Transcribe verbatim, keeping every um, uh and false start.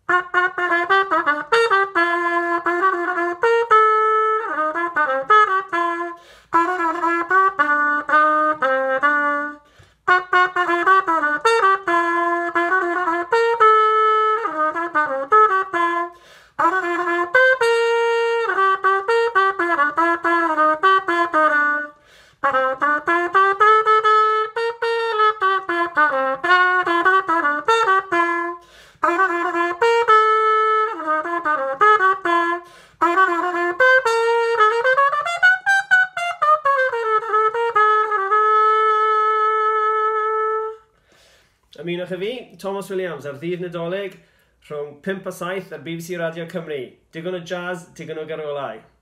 Ymunwch â fi, Thomas Williams, ar ddydd Nadolig, rhwng pump a saith ar B B C Radio Cymru. Digon o jazz, digon o garolau.